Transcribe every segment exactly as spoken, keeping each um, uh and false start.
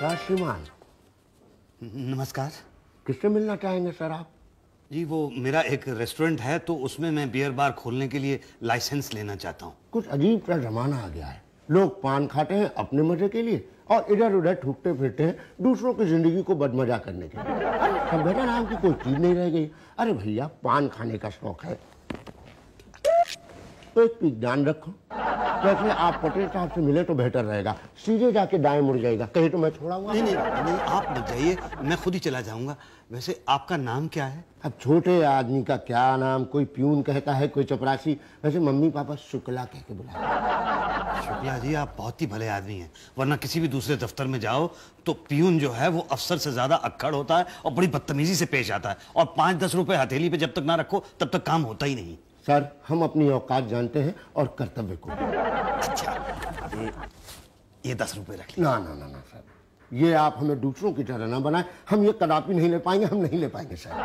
नमस्कार श्रीमान। नमस्कार। किससे मिलना चाहेंगे सर आप? जी वो मेरा एक रेस्टोरेंट है तो उसमें मैं बियर बार खोलने के लिए लाइसेंस लेना चाहता हूँ। कुछ अजीब सा जमाना आ गया है। लोग पान खाते हैं अपने मजे के लिए और इधर उधर ठुकते फिरते हैं दूसरों की जिंदगी को बदमजा करने के लिए। सभ्यता नाम की कोई चीज नहीं रह गई। अरे भैया पान खाने का शौक है तो एक चीज ध्यान रखो, वैसे आप पटेल साहब से मिले तो बेहतर रहेगा। सीधे जाके दाएं मुड़ जाएगा, कहीं तो मैं छोड़ा हुआ। नहीं नहीं नहीं आप मत जाइए, मैं खुद ही चला जाऊंगा। वैसे आपका नाम क्या है? अब छोटे आदमी का क्या नाम, कोई प्यून कहता है, कोई चपरासी। वैसे मम्मी पापा शुक्ला कह के बुलाते। शुक्ला जी आप बहुत ही भले आदमी हैं, वरना किसी भी दूसरे दफ्तर में जाओ तो प्यून जो है वो अफसर से ज्यादा अक्खड़ होता है और बड़ी बदतमीजी से पेश आता है, और पाँच दस रुपए हथेली पे जब तक ना रखो तब तक काम होता ही नहीं। सर हम अपनी औकात जानते हैं और कर्तव्य को। अच्छा ये, ये दस रुपए रख ना ना ना ना सर, ये आप हमें दूसरों की तरह ना बनाएं। हम ये कदापि नहीं ले पाएंगे, हम नहीं ले पाएंगे सर।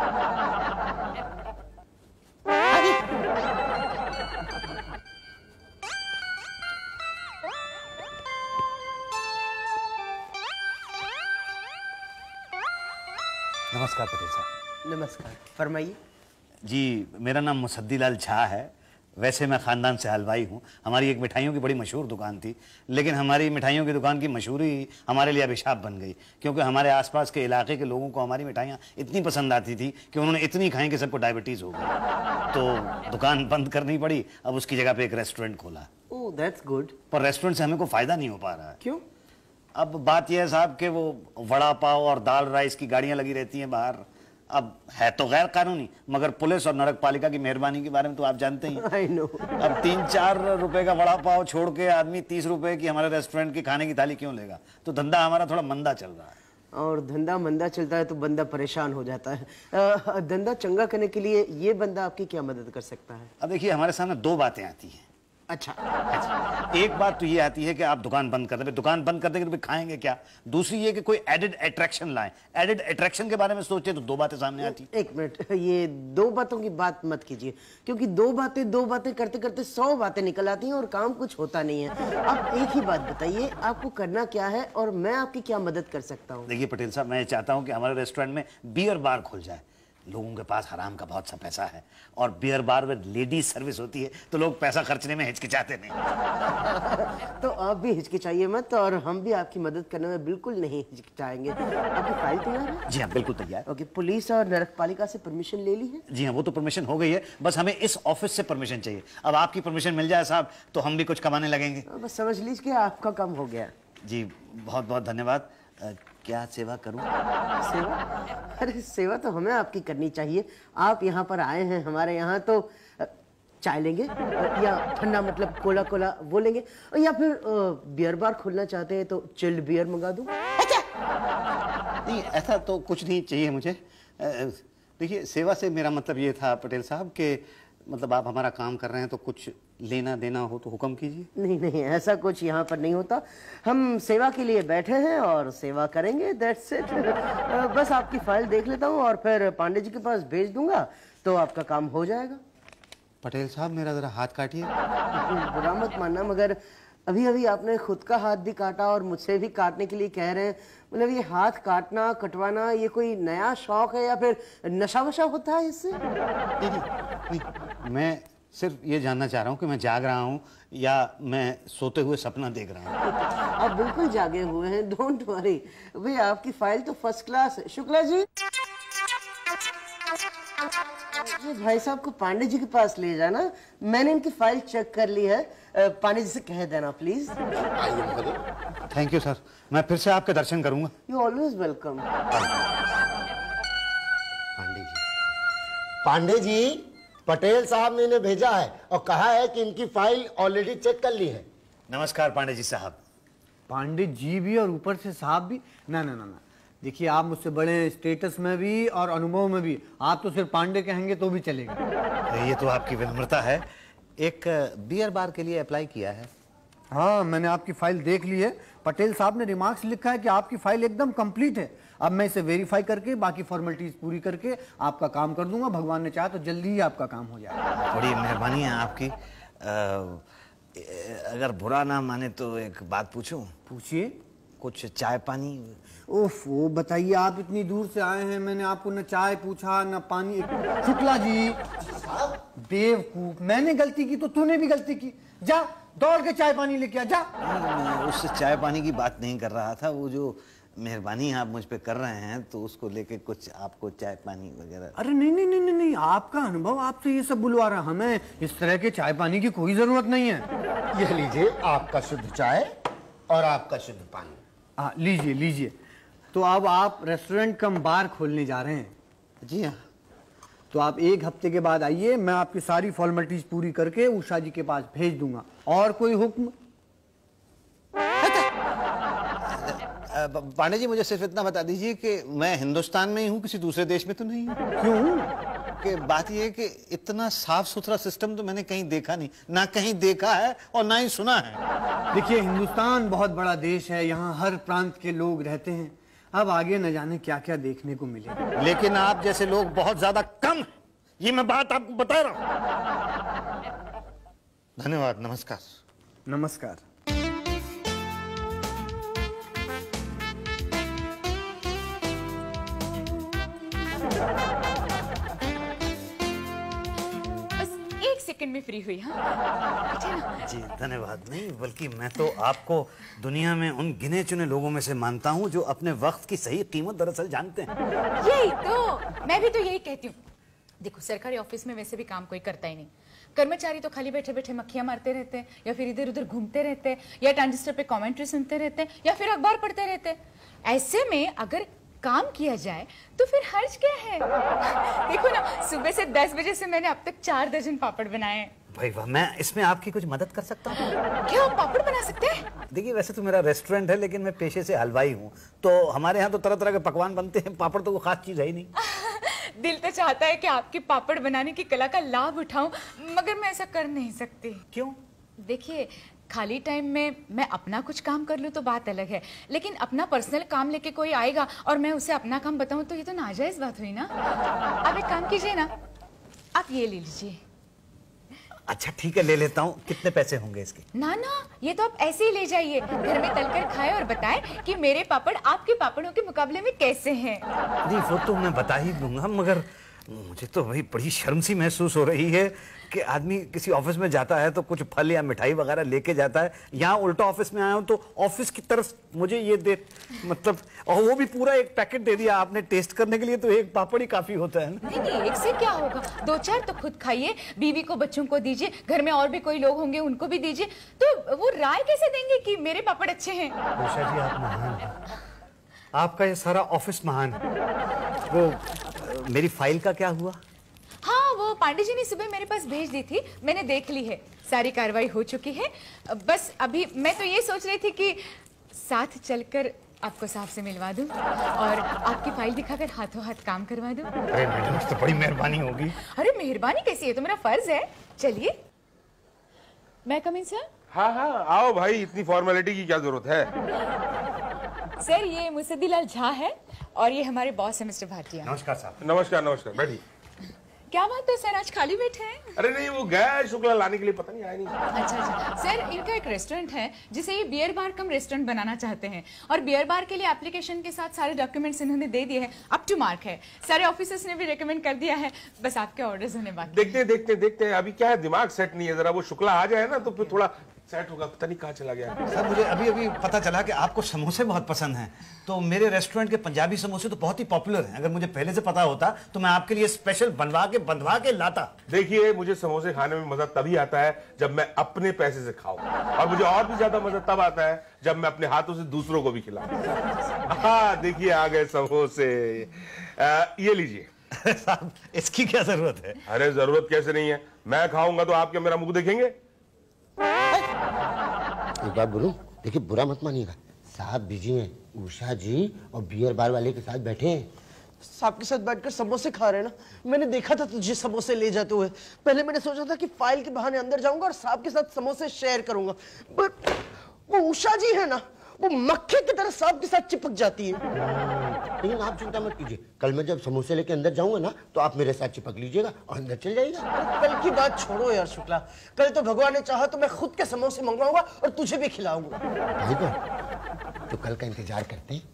नमस्कार पटेल साहब। नमस्कार, फरमाइए। जी मेरा नाम मुसद्दीलाल झा है। वैसे मैं ख़ानदान से हलवाई हूँ। हमारी एक मिठाइयों की बड़ी मशहूर दुकान थी, लेकिन हमारी मिठाइयों की दुकान की मशहूरी हमारे लिए अभिशाप बन गई, क्योंकि हमारे आसपास के इलाके के लोगों को हमारी मिठाइयाँ इतनी पसंद आती थी कि उन्होंने इतनी खाई कि सबको डायबिटीज़ हो गई। तो दुकान बंद करनी पड़ी। अब उसकी जगह पे एक रेस्टोरेंट खोला। Oh that's good. पर रेस्टोरेंट से हमें कोई फ़ायदा नहीं हो पा रहा है। क्यों? अब बात यह है साहब कि वो वड़ा पाव और दाल राइस की गाड़ियाँ लगी रहती हैं बाहर। अब है तो गैर कानूनी, मगर पुलिस और नरक पालिका की मेहरबानी के बारे में तो आप जानते ही। I know। अब तीन चार रुपए का वड़ा पाव छोड़ के आदमी तीस रुपए की हमारे रेस्टोरेंट की खाने की थाली क्यों लेगा? तो धंधा हमारा थोड़ा मंदा चल रहा है। और धंधा मंदा चलता है तो बंदा परेशान हो जाता है। धंधा चंगा करने के लिए ये बंदा आपकी क्या मदद कर सकता है? अब देखिए हमारे सामने दो बातें आती हैं। अच्छा, अच्छा एक बात तो ये आती है कि आप दुकान बंद कर देंगे, दुकान बंद कर देंगे तो फिर खाएंगे क्या? दूसरी ये कि कोई एडेड अट्रैक्शन लाएं। एडेड अट्रैक्शन के बारे में सोचे तो दो बातें सामने आती। एक मिनट, ये दो बातों की बात मत कीजिए, क्योंकि दो बातें दो बातें करते करते सौ बातें निकल आती हैं और काम कुछ होता नहीं है। आप एक ही बात बताइए, आपको करना क्या है और मैं आपकी क्या मदद कर सकता हूँ? देखिए पटेल साहब, मैं चाहता हूँ कि हमारे रेस्टोरेंट में बियर बार खुल जाए। लोगों के पास हराम का बहुत सा पैसा है और बियर बार में लेडीज सर्विस होती है तो लोग पैसा खर्चने में हिचकिचाते नहीं। तो आप भी हिचकिचाइए मत और हम भी आपकी मदद करने में बिल्कुल नहीं हिचकिचाएंगे। आपकी फाइल तैयार है? जी हाँ बिल्कुल तैयार। ओके, पुलिस और नरक पालिका से परमिशन ले ली है? जी हाँ वो तो परमिशन हो गई है, बस हमें इस ऑफिस से परमिशन चाहिए। अब आपकी परमिशन मिल जाए साहब तो हम भी कुछ कमाने लगेंगे। बस समझ लीजिए आपका काम हो गया। जी बहुत बहुत धन्यवाद। क्या सेवा करूं? सेवा? अरे सेवा तो हमें आपकी करनी चाहिए। आप यहाँ पर आए हैं हमारे यहाँ तो चाय लेंगे या ठंडा मतलब कोला कोला वो लेंगे, या फिर बियर बार खोलना चाहते हैं तो चिल्ड बियर मंगा दूं? अच्छा नहीं ऐसा तो कुछ नहीं चाहिए मुझे। देखिए सेवा से मेरा मतलब ये था पटेल साहब कि मतलब आप हमारा काम कर रहे हैं तो कुछ लेना देना हो तो हुक्म कीजिए। नहीं नहीं ऐसा कुछ यहाँ पर नहीं होता। हम सेवा के लिए बैठे हैं और सेवा करेंगे, दैट्स इट। बस आपकी फाइल देख लेता हूँ और फिर पांडे जी के पास भेज दूंगा तो आपका काम हो जाएगा। पटेल साहब मेरा जरा हाथ काटिए। बुरा मत मानना, मगर अभी अभी आपने खुद का हाथ भी काटा और मुझसे भी काटने के लिए कह रहे हैं। मतलब ये हाथ काटना कटवाना ये कोई नया शौक है या फिर नशा वशा होता है इससे? नहीं, नहीं, मैं सिर्फ ये जानना चाह रहा हूँ कि मैं जाग रहा हूँ या मैं सोते हुए सपना देख रहा हूँ। आप बिल्कुल जागे हुए हैं, डोंट वरी। भाई आपकी फाइल तो फर्स्ट क्लास है। शुक्ला जी, ये भाई साहब को पांडे जी के पास ले जाना, मैंने इनकी फाइल चेक कर ली है। पांडे जी से कह देना प्लीज। थैंक यू सर, मैं फिर से आपके दर्शन करूंगा। You always welcome. Pandey ji, Pandey ji Patel साहब ने इन्हें भेजा है और कहा है कि इनकी फाइल ऑलरेडी चेक कर ली है। नमस्कार पांडे जी साहब। पांडे जी भी और ऊपर से साहब भी? ना ना ना ना, देखिए आप मुझसे बड़े स्टेटस में भी और अनुभव में भी, आप तो सिर्फ पांडे कहेंगे तो भी चलेगा। ये तो आपकी विनम्रता है। एक बियर बार के लिए अप्लाई किया है। हाँ मैंने आपकी फाइल देख ली है। पटेल साहब ने रिमार्क्स लिखा है कि आपकी फाइल एकदम कंप्लीट है। अब मैं इसे वेरीफाई करके बाकी फॉर्मेलिटीज पूरी करके आपका काम कर दूंगा। भगवान ने चाहा तो जल्दी ही आपका काम हो जाएगा। बड़ी मेहरबानी है आपकी। आ, अगर बुरा ना माने तो एक बात पूछूं? पूछिए। कुछ चाय पानी। उफ, वो बताइए, आप इतनी दूर से आए हैं, मैंने आपको न चाय पूछा न पानी। शुक्ला जी, बेवकूफ, मैंने गलती की तो तूने भी गलती की। जा दौड़ के चाय पानी लेके आ, जा। मैं उस चाय पानी की बात नहीं कर रहा था, वो जो मेहरबानी आप मुझ पे कर रहे हैं तो उसको लेके कुछ आपको चाय पानी वगैरह। अरे नहीं नहीं नहीं नहीं, आपका अनुभव आपसे ये सब बुलवा रहा, हमें इस तरह के चाय पानी की कोई जरूरत नहीं है। ये लीजिए आपका शुद्ध चाय और आपका शुद्ध पानी। हाँ, लीजिए लीजिए। तो अब आप रेस्टोरेंट कम बार खोलने जा रहे हैं? जी हाँ। तो आप एक हफ्ते के बाद आइए, मैं आपकी सारी फॉर्मेलिटीज पूरी करके उषा जी के पास भेज दूंगा। और कोई हुक्म? पांडे जी, मुझे सिर्फ इतना बता दीजिए कि मैं हिंदुस्तान में ही हूँ, किसी दूसरे देश में तो नहीं हूँ। क्यों? कि बात यह है कि इतना साफ सुथरा सिस्टम तो मैंने कहीं देखा नहीं, ना कहीं देखा है और ना ही सुना है। देखिए, हिंदुस्तान बहुत बड़ा देश है, यहाँ हर प्रांत के लोग रहते हैं। अब आगे न जाने क्या क्या देखने को मिले। लेकिन आप जैसे लोग बहुत ज्यादा कम हैं, ये मैं बात आपको बता रहा हूँ। धन्यवाद, नमस्कार। नमस्कार। सेकंड में फ्री हुई। हाँ, जी धन्यवाद। नहीं, बल्कि मैं तो आपको दुनिया में उन गिने चुने लोगों में से मानता हूँ जो अपने वक्त की सही कीमत दरअसल जानते हैं। यही तो, मैं भी तो यही कहती हूँ। देखो, सरकारी ऑफिस में वैसे भी काम कोई करता ही नहीं। कर्मचारी तो खाली बैठे बैठे मक्खियां मारते रहते हैं, या फिर इधर उधर घूमते रहते हैं, या ट्रांजिस्टर पे कमेंट्री सुनते रहते हैं, या फिर अखबार पढ़ते रहते हैं। ऐसे में अगर काम किया जाए तो फिर हर्ज क्या है? देखो ना, सुबह से दस बजे से मैंने अब तक चार दर्जन पापड़ बनाए हैं। भाई वाह, मैं इसमें आपकी कुछ मदद कर सकता हूँ? क्या आप पापड़ बना सकते हैं? देखिए, वैसे तो मेरा रेस्टोरेंट है, लेकिन मैं पेशे से हलवाई हूँ, तो हमारे यहाँ तो तरह तरह के पकवान बनते हैं। पापड़ तो वो खास चीज है ही नहीं। दिल तो चाहता है कि आपके पापड़ बनाने की कला का लाभ उठाऊं, मगर मैं ऐसा कर नहीं सकती। क्यों? देखिए, खाली टाइम में मैं अपना कुछ काम कर लूँ तो बात अलग है, लेकिन अपना पर्सनल काम लेके कोई आएगा और मैं उसे अपना काम बताऊं तो ये तो नाजायज बात हुई ना। आप एक काम कीजिए ना, आप ये ले लीजिए। अच्छा ठीक है, ले लेता हूँ। कितने पैसे होंगे इसके? ना ना, ये तो आप ऐसे ही ले जाइए, घर में तलकर खाए और बताएं कि मेरे पापड़ आपके पापड़ों के मुकाबले में कैसे हैं। नहीं, वो तो मैं बता ही दूंगा, मगर मुझे तो भाई बड़ी शर्म सी महसूस हो रही है कि आदमी किसी ऑफिस में जाता है तो कुछ फल या मिठाई वगैरह लेके जाता है। यहाँ उल्टा ऑफिस में आया हूँ तो ऑफिस की तरफ मुझे ये दे, मतलब, और वो भी पूरा एक पैकेट दे दिया आपने टेस्ट करने के लिए, तो एक पापड़ ही काफी होता है ना। नहीं नहीं, एक से क्या होगा, दो चार तो खुद खाइए, बीवी को बच्चों को दीजिए, घर में और भी कोई लोग होंगे उनको भी दीजिए, तो वो राय कैसे देंगे कि मेरे पापड़ अच्छे हैं। उषा जी, आप महान हैं, आपका ये सारा ऑफिस महान है। वो मेरी फाइल का क्या हुआ? हाँ, वो पांडे जी ने सुबह मेरे पास भेज दी थी, मैंने देख ली है, सारी कार्रवाई हो चुकी है। बस अभी मैं तो ये सोच रही थी कि साथ चलकर आपको साहब से मिलवा दूं और आपकी फाइल दिखाकर हाथों हाथ काम करवा दूं। अरे मैडम, तो बड़ी मेहरबानी होगी। अरे मेहरबानी कैसी है, तो मेरा फर्ज है। चलिए, मैं कम इन सर? हाँ हाँ, आओ भाई, इतनी फॉर्मेलिटी की क्या जरूरत है? सर, ये मुसद्दीलाल झा है और ये हमारे बॉस है मिस्टर भाटिया। नमस्कार साहब। नमस्कार नमस्कार, बैठिए। क्या बात है सर, आज खाली बैठे हैं? अरे नहीं, वो गया है शुक्ला लाने के लिए, पता नहीं आया नहीं। अच्छा अच्छा सर, इनका एक रेस्टोरेंट है जिसे ये बियर बार कम रेस्टोरेंट बनाना चाहते हैं, और बियर बार के लिए एप्लीकेशन के साथ सारे डॉक्यूमेंट्स इन्होंने दे दिए हैं, अप टू मार्क है। सारे ऑफिसर्स ने भी रेकमेंड कर दिया है, बस आपके ऑर्डर्स होने बाकी। देखते देखते देखते अभी क्या है, दिमाग सेट नहीं है, जरा वो शुक्ला आ जाए ना तो फिर थोड़ा सेट होगा। पता नहीं कहाँ चला गया। सर, मुझे अभी अभी पता चला कि आपको समोसे बहुत पसंद हैं, तो मेरे रेस्टोरेंट के पंजाबी समोसे तो बहुत ही पॉपुलर हैं। अगर मुझे पहले से पता होता तो मैं आपके लिए स्पेशल बनवा के बंधवा के लाता। देखिए, मुझे समोसे खाने में मजा तभी आता है जब मैं अपने पैसे से खाऊं, और मुझे और भी ज्यादा मजा तब आता है जब मैं अपने हाथों से दूसरों को भी खिलाऊं। हाँ देखिए, आ गए समोसे, आ, ये लीजिए। साहब, इसकी क्या जरूरत है? अरे जरूरत कैसे नहीं है, मैं खाऊंगा तो आप क्या मेरा मुंह देखेंगे? एक बात बोलूं, देखिए बुरा मत मानिएगा, साहब बिजी हैं, उषा जी और बियर बार वाले के साथ बैठे हैं। साहब के साथ बैठकर समोसे खा रहे हैं ना। मैंने देखा था तुझे समोसे ले जाते हुए, पहले मैंने सोचा था कि फाइल के बहाने अंदर जाऊंगा और साहब के साथ समोसे शेयर करूंगा, बट वो उषा जी है ना, वो मक्खी की तरह साहब के साथ चिपक जाती है। लेकिन आप चिंता मत कीजिए, कल मैं जब समोसे लेके अंदर जाऊंगा ना तो आप मेरे साथ चिपक लीजिएगा और अंदर चल जाइएगा। कल की बात छोड़ो यार शुक्ला, कल तो भगवान ने चाहा तो मैं खुद के समोसे मंगवाऊंगा और तुझे भी खिलाऊंगा। भाई को तो कल का इंतजार करते हैं।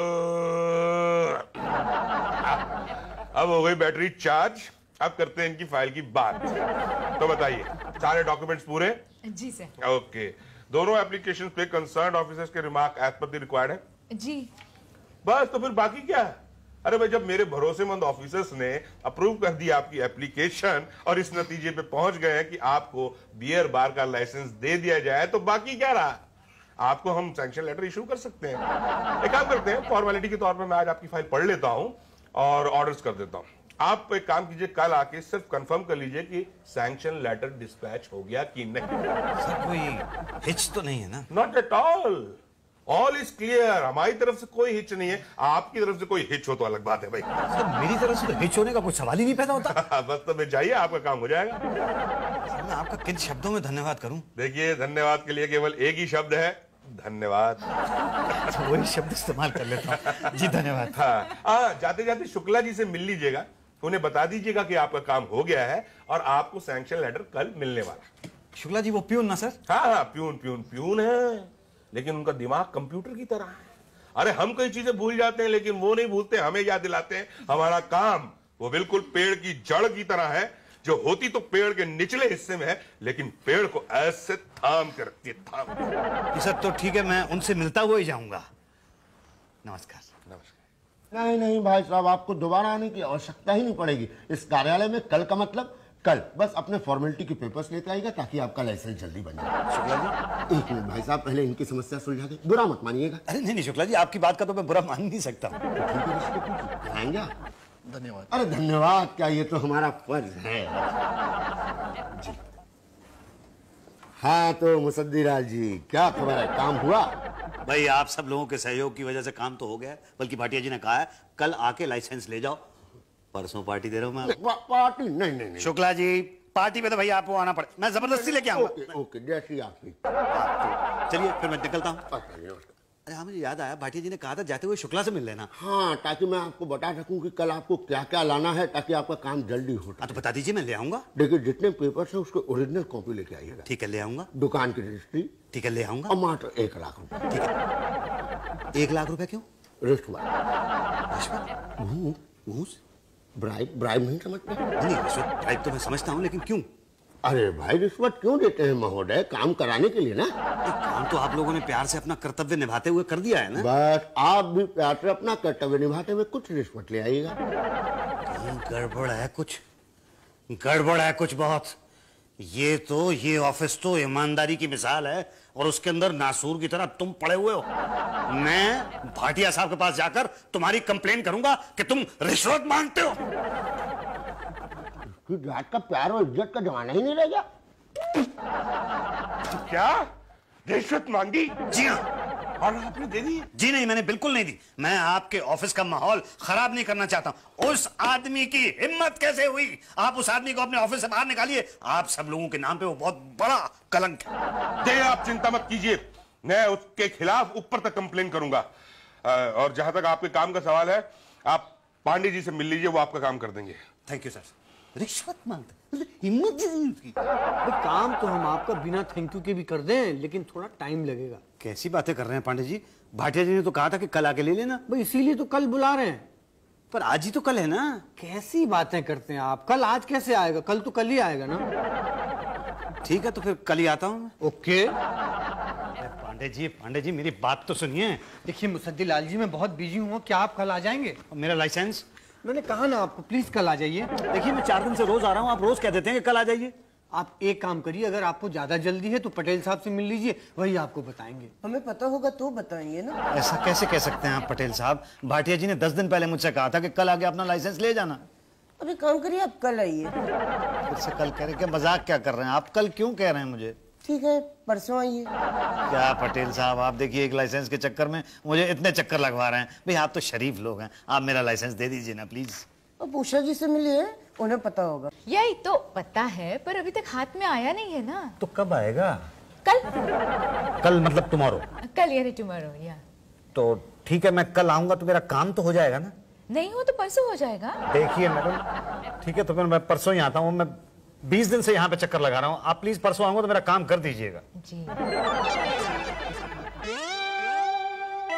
अब हो गई बैटरी चार्ज, अब करते हैं इनकी फाइल की बात। तो बताइए, सारे डॉक्यूमेंट्स पूरे? जी सर। ओके, दोनों एप्लीकेशन पे कंसर्न ऑफिसर्स के remark as per the required है? जी। बस, तो फिर बाकी क्या है? अरे भाई, जब मेरे भरोसेमंद ऑफिसर्स ने अप्रूव कर दी आपकी एप्लीकेशन और इस नतीजे पे पहुंच गए हैं कि आपको बियर बार का लाइसेंस दे दिया जाए, तो बाकी क्या रहा? आपको हम सैंक्शन लेटर इशू कर सकते हैं। एक काम करते हैं, फॉर्मेलिटी के तौर पे मैं आज आपकी फाइल पढ़ लेता हूं और ऑर्डर्स कर देता हूं। आप एक काम कीजिए, कल आके सिर्फ कंफर्म कर लीजिए कि सैंक्शन लेटर डिस्पैच हो गया कि नहीं। सर कोई हिच तो नहीं है ना? Not at all, all is clear. हमारी तरफ से कोई हिच नहीं है, आपकी तरफ से कोई हिच हो तो अलग बात है भाई। सर मेरी तरफ से तो हिच होने का कोई सवाल ही नहीं पैदा होता। बस तो मैं जाइए, आपका काम हो जाएगा। सर मैं आपका किन शब्दों में धन्यवाद करूं? देखिए, धन्यवाद के लिए केवल एक ही शब्द है, धन्यवाद। अच्छा, वही शब्द इस्तेमाल कर लेता हूं। जी धन्यवाद। हाँ, आ, जाते जाते शुक्ला जी से मिल लीजिएगा, उन्हें बता दीजिएगा कि आपका काम हो गया है और आपको सैंक्शन लेटर कल मिलने वाला। शुक्ला जी वो प्यून ना सर? हाँ हाँ, प्यून प्यून प्यून है, लेकिन उनका दिमाग कंप्यूटर की तरह है। अरे हम कई चीजें भूल जाते हैं, लेकिन वो नहीं भूलते, हमें याद दिलाते हैं। हमारा काम वो बिल्कुल पेड़ की जड़ की तरह है, जो होती तो पेड़ के निचले हिस्से में है, लेकिन पेड़ को ऐसे थाम के रखती है, थाम के। सर तो ठीक है, मैं उनसे मिलता हुआ ही जाऊंगा। नमस्कार। नमस्कार। नहीं नहीं भाई साहब, आपको दोबारा आने की आवश्यकता ही नहीं पड़ेगी इस कार्यालय में। कल का मतलब कल, बस अपने फॉर्मेलिटी के पेपर्स लेते आएगा ताकि आपका लाइसेंस जल्दी बन जाए। शुक्ला जी एक मिनट भाई साहब, पहले इनकी समस्या सुलझा दे, बुरा मत मानिएगा। अरे नहीं नहीं शुक्ला जी, आपकी बात का तो मैं बुरा मान नहीं सकता। तो ठीक है, इसको कुछ आएंगे आप? धन्यवाद। अरे धन्यवाद क्या, ये तो हमारा फर्ज है जी। हाँ तो मुसद्दीलाल जी, क्या खबर है, काम हुआ? भाई आप सब लोगों के सहयोग की वजह से काम तो हो गया है, बल्कि भाटिया जी ने कहा है कल आके लाइसेंस ले जाओ। परसों पार्टी दे रहा हूं मैं आपको। पा, पार्टी नहीं नहीं नहीं। शुक्ला जी पार्टी में तो भाई आपको आना पड़े, मैं जबरदस्ती लेके आऊंगा। ओके ओके, जैसी आपकी। चलिए फिर मैं निकलता हूँ। अच्छा, नमस्कार। अरे हाँ, मुझे याद आया, भाटिया जी ने कहा था जाते हुए शुक्ला से मिल लेना। हाँ, ताकि मैं आपको बता सकूं कि कल आपको क्या क्या लाना है, ताकि आपका काम जल्दी हो। हाँ तो बता दीजिए, मैं ले आऊंगा। देखिए, जितने पेपर्स हैं उसके ओरिजिनल कॉपी लेके आइएगा। ठीक है ले आऊंगा। दुकान की रजिस्ट्री। ठीक है ले आऊंगा। और मात्र एक लाख रुपए। ठीक है। एक लाख रुपए क्यों? रिश्वत। रिश्वत? घूस? ब्राइब ब्राइब नहीं समझते? नहीं रिश्वत ब्राइब तो मैं समझता हूँ, लेकिन क्यों? अरे भाई, रिश्वत क्यों देते हैं महोदय? काम कराने के लिए ना। एक काम तो आप लोगों ने प्यार से अपना कर्तव्य निभाते हुए कर दिया है ना। बस आप भी प्यार से अपना कर्तव्य निभाते हुए कुछ रिश्वत ले आइएगा। कहीं गड़बड़ है कुछ, गड़बड़ है कुछ बहुत। ये तो ये ऑफिस तो ईमानदारी की मिसाल है, और उसके अंदर नासूर की तरह तुम पड़े हुए हो। मैं भाटिया साहब के पास जाकर तुम्हारी कंप्लेन करूंगा कि तुम रिश्वत मांगते हो। कि जात का प्यार और इज्जत का जमाना ही नहीं रह गया। क्या रिश्वत मांगी? जी हाँ। और आपने दे दी? जी नहीं, मैंने बिल्कुल नहीं दी। मैं आपके ऑफिस का माहौल खराब नहीं करना चाहता हूं। उस आदमी की हिम्मत कैसे हुई? आप उस आदमी को अपने ऑफिस से बाहर निकालिए। आप सब लोगों के नाम पे वो बहुत बड़ा कलंक है। दे, आप चिंता मत कीजिए, मैं उसके खिलाफ ऊपर तक कंप्लेन करूंगा। अ, और जहां तक आपके काम का सवाल है, आप पांडे जी से मिल लीजिए, वो आपका काम कर देंगे। Thank you sir. रिश्वत मांगता, हिम्मत नहीं उसकी। भाई, काम तो हम आपका बिना थैंक यू के भी कर दें, लेकिन थोड़ा टाइम लगेगा। कैसी बातें कर रहे हैं पांडे जी? भाटिया जी ने तो कहा था कि कल आके ले लेना। भाई इसीलिए तो कल बुला रहे हैं। पर आज ही तो कल है ना। कैसी बातें करते हैं आप? कल आज कैसे आएगा? कल तो कल ही आएगा ना। ठीक है, तो फिर कल ही आता हूं मैं। ओके। पांडे जी, पांडे जी मेरी बात तो सुनिए। देखिए मुसद्दीलाल जी, मैं बहुत बिजी हूँ, क्या आप कल आ जाएंगे? मेरा लाइसेंस? मैंने कहा ना आपको, प्लीज कल आ जाइए। देखिए मैं चार दिन से रोज आ रहा हूँ, आप रोज कह देते हैं कि कल आ जाइए। आप एक काम करिए, अगर आपको ज्यादा जल्दी है तो पटेल साहब से मिल लीजिए, वही आपको बताएंगे। हमें पता होगा तो बताएंगे ना। ऐसा कैसे कह सकते हैं आप पटेल साहब? भाटिया जी ने दस दिन पहले मुझसे कहा था कि कल आके अपना लाइसेंस ले जाना। अभी काम करिए, आप कल आइए। फिर से कल करें क्या? मजाक क्या कर रहे हैं आप? कल क्यों कह रहे हैं मुझे? ठीक है, परसों आइए। क्या पटेल साहब, आप देखिए एक लाइसेंस के चक्कर में मुझे इतने चक्कर लगवा रहे हैं। भाई आप तो शरीफ लोग हैं, आप मेरा लाइसेंस दे दीजिए ना प्लीज। अब उषा जी से मिलिए, उन्हें पता होगा। यही तो पता है, पर अभी तक हाथ में आया नहीं है ना। तो कब आएगा? कल। कल मतलब टुमारो? कल यानी टुमारो या। तो ठीक है, मैं कल आऊंगा तो मेरा काम तो हो जाएगा ना? नहीं हो तो परसों हो जाएगा। देखिए मैडम, ठीक है तो फिर मैं परसों ही आता हूँ। मैं बीस दिन से यहाँ पे चक्कर लगा रहा हूँ, आप प्लीज परसों आऊंगा तो मेरा काम कर दीजिएगा। जी।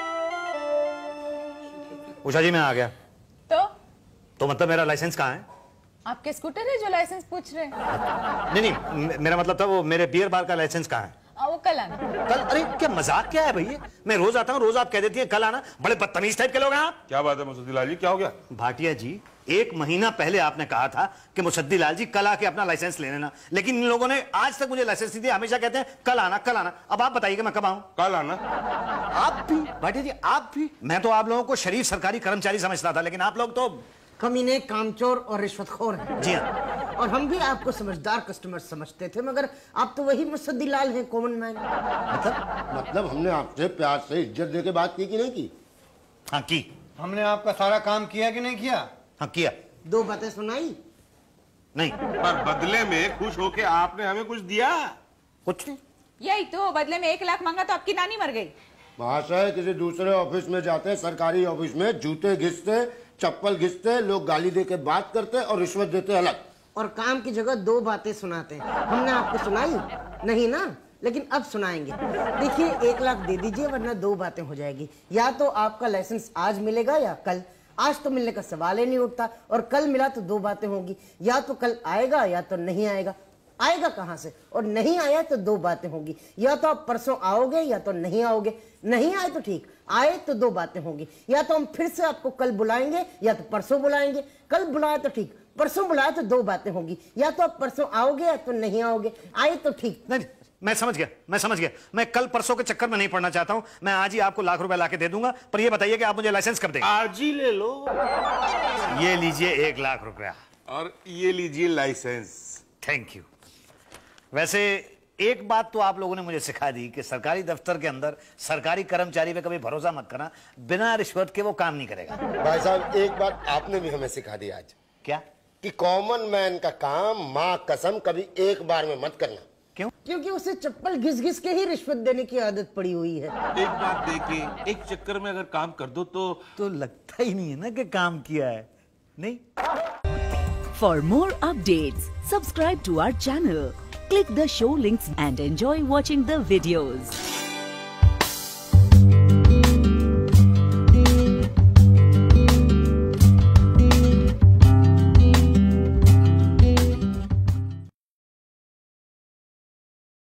उषा जी मैं आ गया। तो तो मतलब मेरा लाइसेंस कहाँ है? आपके स्कूटर है जो लाइसेंस पूछ रहे हैं? नहीं नहीं, मे- मेरा मतलब था वो मेरे बियर बार का लाइसेंस कहाँ है? आ, वो कल आना। कल? अरे क्या मजाक क्या है भैया, मैं रोज आता हूँ, रोज आप कह देती हैं कल आना। बड़े बदतमीज टाइप के लोग हैं आप। क्या बात है मुसद्दी लाल जी, क्या हो गया? भाटिया जी, एक महीना पहले आपने कहा था कि मुसद्दी लाल जी कल आके अपना लाइसेंस ले लेना, लेकिन इन लोगों ने आज तक मुझे लाइसेंस नहीं दिया। हमेशा कहते हैं कल आना कल आना। अब आप बताइए कि मैं कब आऊं? कल आना। आप भी भाटिया जी, आप भी। मैं तो आप लोगों को शरीफ सरकारी कर्मचारी समझता था, लेकिन आप लोग तो कमीने, कामचोर और रिश्वतखोर हैं। जी हाँ। और हम भी आपको समझदार कस्टमर समझते थे, मगर आप तो वही मुसद्दी लाल हैं, कॉमन मैन। मतलब मतलब हमने आपसे प्यार से इज्जत दे के बात की कि नहीं की? हाँ की। हमने आपका सारा काम किया कि नहीं किया? हाँ किया। दो बातें सुनाई? नहीं पर बदले में खुश होके आपने हमें कुछ दिया? कुछ नहीं। यही तो, बदले में एक लाख मांगा तो आपकी नानी मर गई। महाशय, किसी दूसरे ऑफिस में जाते, सरकारी ऑफिस में जूते घिसते, चप्पल घिसते, लोग गाली दे के बात करते और रिश्वत देते अलग। और काम की जगह दो बातें सुनाते हैं। हमने आपको सुनाई नहीं ना, लेकिन अब सुनाएंगे। देखिए, एक लाख दे दीजिए वरना दो बातें हो जाएगी। या तो आपका लाइसेंस आज मिलेगा या कल। आज तो मिलने का सवाल ही नहीं उठता, और कल मिला तो दो बातें होंगी। या तो कल आएगा या तो नहीं आएगा। आएगा कहाँ से? और नहीं आया तो दो बातें होंगी। या तो आप परसों आओगे या तो नहीं आओगे। नहीं आए तो ठीक, आए तो दो बातें होंगी। या तो हम फिर से आपको कल बुलाएंगे या तो परसों बुलाएंगे। कल बुलाए तो ठीक, परसों बुलाए तो दो बातें होंगी। या तो आप परसों आओगे या तो नहीं आओगे। आए तो ठीक। नहीं, मैं समझ गया, मैं समझ गया। मैं कल परसों के चक्कर में नहीं पड़ना चाहता हूं। मैं आज ही आपको लाख रुपए लाके दे दूंगा। पर ये बताइए कि आप मुझे लाइसेंस कब देंगे? आज ही ले लो। ये लीजिए एक लाख रुपया। और ये लीजिए लाइसेंस। Thank you. वैसे एक बात तो आप लोगों ने मुझे सिखा दी कि सरकारी दफ्तर के अंदर सरकारी कर्मचारी पे कभी भरोसा मत करना, बिना रिश्वत के वो काम नहीं करेगा। भाई साहब, एक बात आपने भी हमें सिखा दी आज, क्या? कि कॉमन मैन का काम माँ कसम कभी एक बार में मत करना। क्यों? क्योंकि उसे चप्पल घिस घिस के ही रिश्वत देने की आदत पड़ी हुई है। एक बात देके एक चक्कर में अगर काम कर दो तो तो लगता ही नहीं है ना कि काम किया है। नहीं। For more updates, subscribe to our channel, click the show links and enjoy watching the videos.